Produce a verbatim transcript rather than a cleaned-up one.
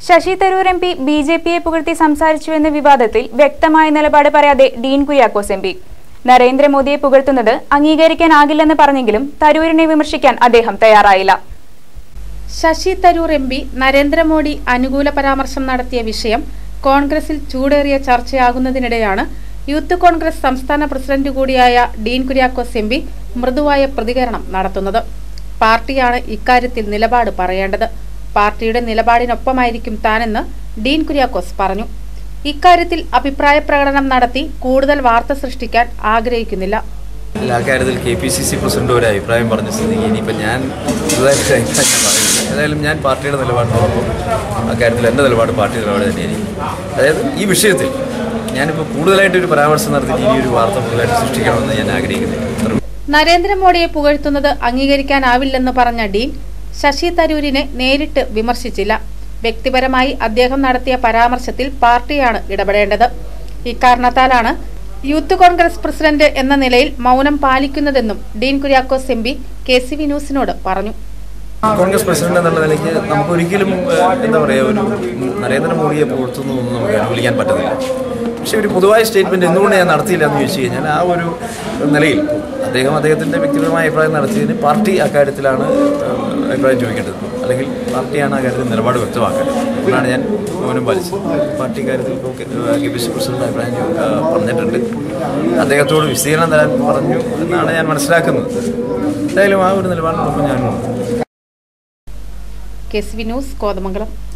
Sasi Tharoor M P B J പിയെ പുകഴ്ത്തി സംസാരിച്ചുവെന്ന വിവാദത്തിൽ വ്യക്തമായ നിലപാട് പറയാതെ ഡീൻ കുര്യാക്കോസ് എം പി നരേന്ദ്രമോദിയെ പുകഴ്ത്തുന്നത് അംഗീകരിക്കാനാകില്ലെന്ന് പറഞ്ഞെങ്കിലും തരൂരിനെ വിമർശിക്കാൻ അദ്ദേഹം തയ്യാറായില്ല. ശശി തരൂർ എം പി നരേന്ദ്രമോദി അനുകൂല പരാമർശം നടത്തിയ വിഷയം കോൺഗ്രസിൽ ചൂടേറിയ ചർച്ചയാകുന്നതിനിടെയാണ് യൂത്ത് കോൺഗ്രസ് സംസ്ഥാന പ്രസിഡന്റ് കൂടിയായ ഡീൻ കുര്യാക്കോസ് എം പി മൃദുവായ പ്രതികരണം നടത്തുന്നത്. പാർട്ടിയാണ് ഇക്കാര്യത്തിൽ നിലപാട് പറയേണ്ടത്. പാർട്ടിയുടെ നിലപാടിനൊപ്പമായിരിക്കും താനെന്ന് ഡീൻ കുര്യാക്കോസ് പറഞ്ഞു. ഇക്കാര്യത്തിൽ അഭിപ്രായ പ്രകടനം നടത്തി കൂടുതൽ വാർത്ത സൃഷ്ടിക്കാൻ ആഗ്രഹിക്കുന്നില്ല. എല്ലാ കാര്യത്തിൽ K P C C president ഒരു അഭിപ്രായം പറഞ്ഞ സ്ഥിതിക്ക് ഇനിയിപ്പോൾ ഞാൻ പുതുതായിട്ട് അഭിപ്രായം പറയുന്നില്ല. ഏതായാലും ഞാൻ പാർട്ടിയുടെ നിലപാടിനോടൊപ്പം അക്കാര്യത്തിൽ എൻ്റെ നിലപാട് പാർട്ടി നിലപാട് തന്നെയായിരിക്കും. അതായത് ഈ വിഷയത്തിൽ ഞാനിപ്പോൾ കൂടുതലായിട്ടൊരു പരാമർശം നടത്തി ഇനി ഒരു വാർത്ത കൂടുതലായിട്ട് സൃഷ്ടിക്കണമെന്ന് ഞാൻ ആഗ്രഹിക്കുന്നില്ല. നരേന്ദ്രമോദിയെ പുകഴ്ത്തുന്നത് അംഗീകരിക്കാനാവില്ലെന്ന് പറഞ്ഞ ഡീൻ ശശി തരൂരിനെ നേരിട്ട് വിമർശിച്ചില്ല. വ്യക്തിപരമായി അദ്ദേഹം നടത്തിയ പരാമർശത്തിൽ പാർട്ടിയാണ് ഇടപെടേണ്ടത്. ഇക്കാരണത്താലാണ് യൂത്ത് കോൺഗ്രസ് പ്രസിഡന്റ് എന്ന നിലയിൽ മൗനം പാലിക്കുന്നതെന്നും Dean Kuriakose M P K C V ന്യൂസിനോട് പറഞ്ഞു. കോൺഗ്രസ് പ്രസിഡന്റ് എന്നുള്ള നിലയ്ക്ക് നമുക്ക് ഒരിക്കലും എന്താ പറയുക ഒരു നരേന്ദ്രമോദിയെ പുകഴ്ത്തുന്നതൊന്നും നമുക്ക് അനുകൂലിക്കാൻ പറ്റുന്നില്ല. പക്ഷേ ഒരു പൊതുവായ സ്റ്റേറ്റ്മെന്റ് എന്തുകൊണ്ട് ഞാൻ നടത്തിയില്ല എന്ന് ചോദിച്ചു കഴിഞ്ഞാൽ ആ ഒരു നിലയിൽ അദ്ദേഹം അദ്ദേഹത്തിൻ്റെ വ്യക്തിപരമായ അഭിപ്രായം നടത്തിയതിന് പാർട്ടി അക്കാര്യത്തിലാണ് അഭിപ്രായം ചോദിക്കേണ്ടത്, അല്ലെങ്കിൽ പാർട്ടിയാണ് ആ കാര്യത്തിൽ നിലപാട് വ്യക്തമാക്കേണ്ടത്. അതുകൊണ്ടാണ് ഞാൻ മൗനം പാലിച്ചത്. പാർട്ടി കാര്യത്തിൽ ഇപ്പോൾ കെ പി സി പ്രസിഡന്റ് അഭിപ്രായം പറഞ്ഞിട്ടുണ്ട്. അദ്ദേഹത്തോട് വിശദീകരണം തരാൻ പറഞ്ഞു എന്നാണ് ഞാൻ മനസ്സിലാക്കുന്നത്. എന്തായാലും ആ ഒരു നിലപാടിനൊപ്പം ഞാനും. K C V news, Kothamangalam.